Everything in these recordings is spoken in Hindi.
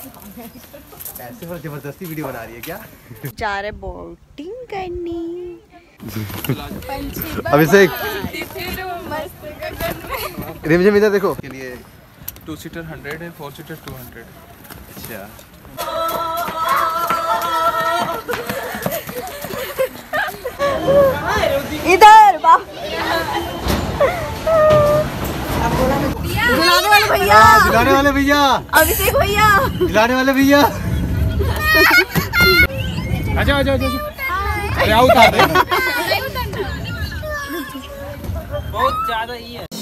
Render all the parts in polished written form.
ऐसे पर जबरदस्ती वीडियो बना रही है क्या? जा रहे बोटिंग करनी। अभिषेक रिमझिम इधर देखो के लिए 2 सीटर 100 है, 4 सीटर 200। अच्छा इधर दिलाने वाले भैया, दिलाने वाले भैया, अभिषेक भैया, दिलाने वाले भैया। अच्छा अच्छा अच्छा, अरे आओ उतार दे। बहुत ज्यादा ही है।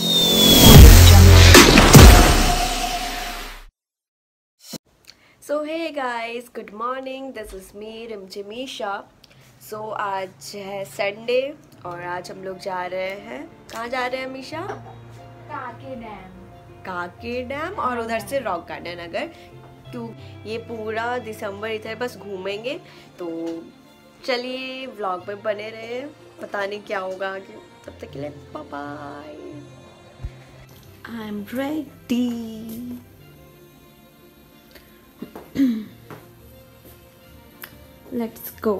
So hey guys, good morning, this is me Rimjhimisha. So आज है संडे और आज हम लोग जा रहे हैं, कहाँ जा रहे हैं मीशा? काके डैम और उधर से रॉक गार्डन। अगर तो ये पूरा दिसंबर इधर बस घूमेंगे, तो चलिए व्लॉग में बने रहे, पता नहीं क्या होगा आगे। तब तक के लिए bye bye. I am ready. Let's go.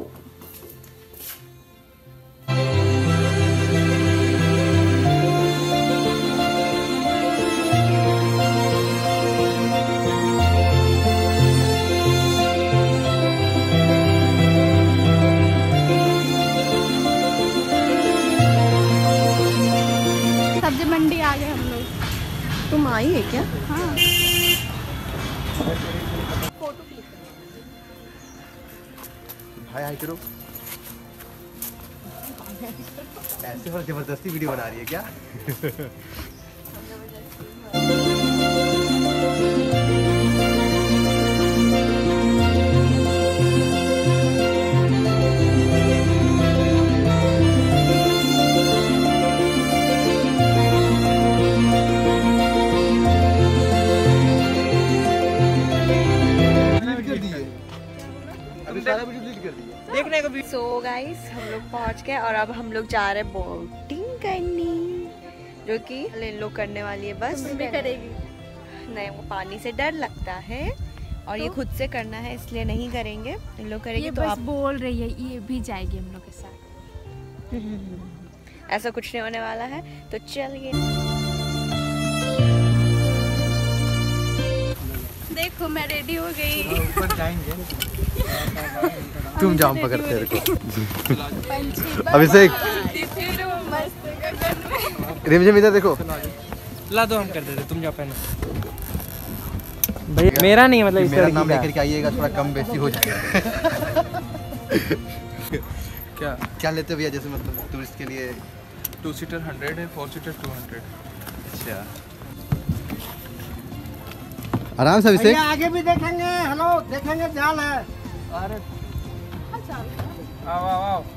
सब्जी मंडी आ गए हम लोग। तुम आई है क्या? हाँ। भाई हाय करो। ऐसे पर जबरदस्ती वीडियो बना रही है क्या? देखने को भी। सो गाइस, हम लोग पहुंच गए और अब हम लोग जा रहे हैं बोटिंग करनी, जो कि इन लोग करने वाली है। बस भी करेगी नहीं, वो पानी से डर लगता है और ये खुद से करना है, इसलिए नहीं करेंगे। इन लोग करेंगे ये तो बस आप बोल रही है, ये भी जाएगी हम लोग के साथ। ऐसा कुछ नहीं होने वाला है, तो चलिए। देखो मैं रेडी हो गई। ऊपर जाएंगे। तुम जाम पकड़ते रखो। अभिषेक रिमझिम इधर देखो। ला दो, हम कर देते, तुम जाओ पहले। भैया मेरा नहीं, मतलब इस मेरा लड़की नाम का। लेकर के आइएगा, थोड़ा कम बेसी हो जाएगा। क्या क्या लेते भैया? जैसे मतलब टूरिस्ट के लिए 2 सीटर 100 है, 4 सीटर 200। अच्छा आराम से अभिषेक। आगे भी देखेंगे। हेलो, देखेंगे जाल है। अरे आओ आओ आओ।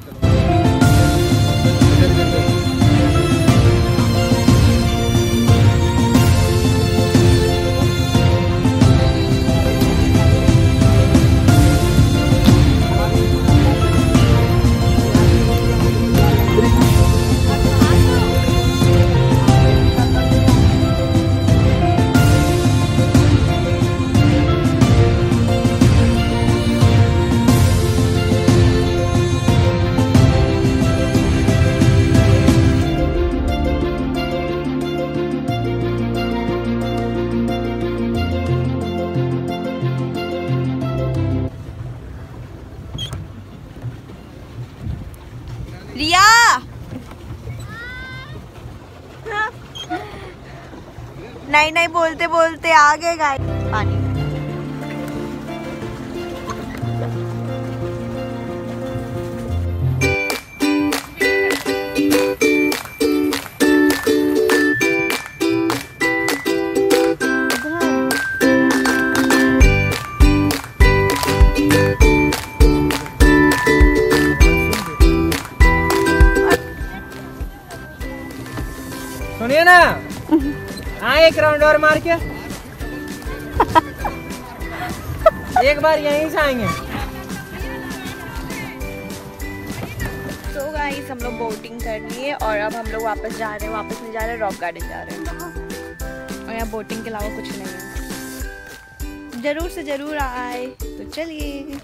रिया, नहीं नहीं बोलते बोलते आ गए गाइस पानी। सुनिए ना, हाँ एक राउंड और मार के एक बार यहीं से आएंगे। तो गाइस, हम लोग बोटिंग कर लिए और अब हम लोग वापस जा रहे हैं। वापस नहीं जा रहे, रॉक गार्डन जा रहे हैं। और यहाँ बोटिंग के अलावा कुछ नहीं है। जरूर से जरूर आए। तो चलिए।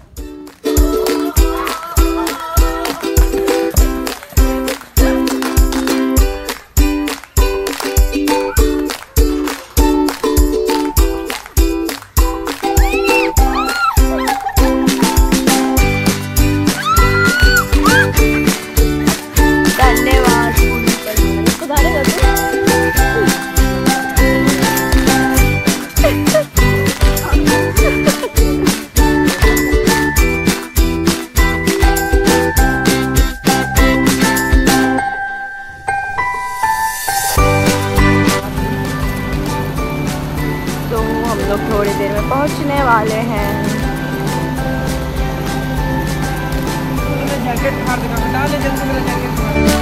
थोड़ी देर में पहुंचने वाले हैं। जैकेट फाड़ देगा, हटा ले जल्दी मेरा जैकेट फाड़।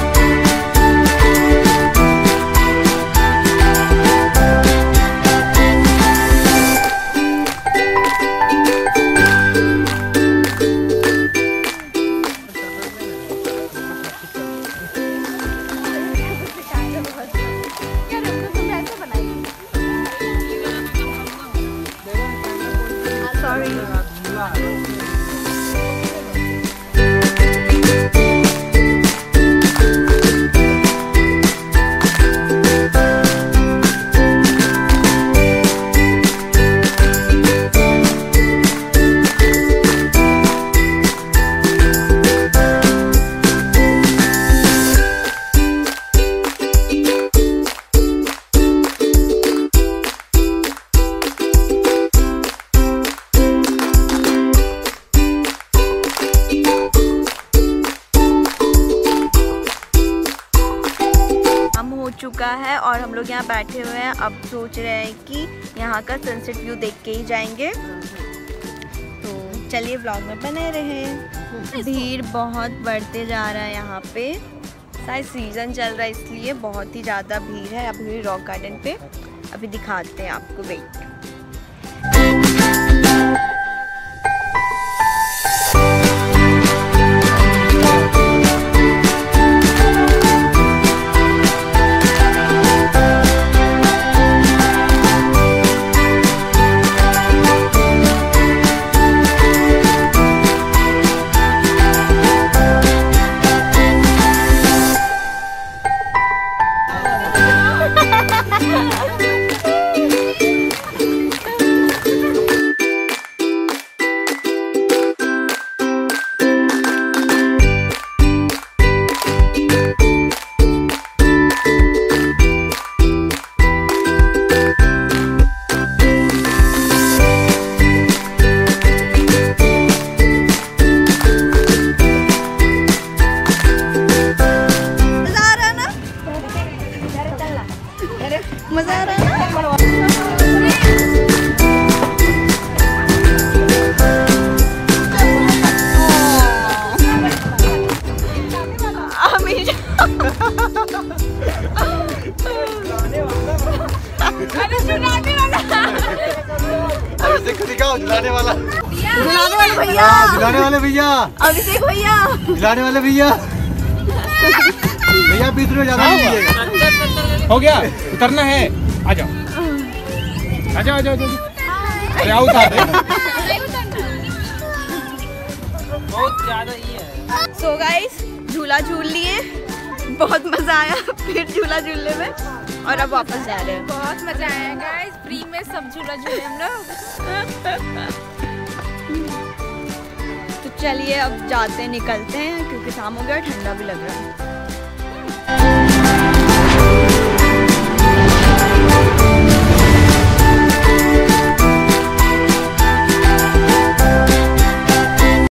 चुका है और हम लोग यहाँ बैठे हुए हैं। अब सोच रहे हैं कि यहाँ का सनसेट व्यू देख के ही जाएंगे। तो चलिए व्लॉग में बने रहें। भीड़ बहुत बढ़ते जा रहा है यहाँ पे, शायद सीज़न चल रहा है इसलिए बहुत ही ज़्यादा भीड़ है अभी रॉक गार्डन पे। अभी दिखाते हैं आपको, वेट। मजा आ रहा है झुलाने वाला भैया, झुलाने वाले भैया, अभिषेक भैया, झुलाने वाले भैया। भैया 20 रुपये ज्यादा दीजिएगा। हो गया, उतरना है। आ जाओ आ जाओ आ जाओ। अरे आओ उतार दे। बहुत ज्यादा ही है। सो गाइस झूला झूल लिए, बहुत मजा आया फिर झूला झूलने में, और अब वापस जा रहे हैं। बहुत मजा आया गाइस, फ्री में सब झूला झूले हम लोग। तो चलिए अब जाते निकलते हैं क्योंकि शाम हो गया, ठंडा भी लग रहा है।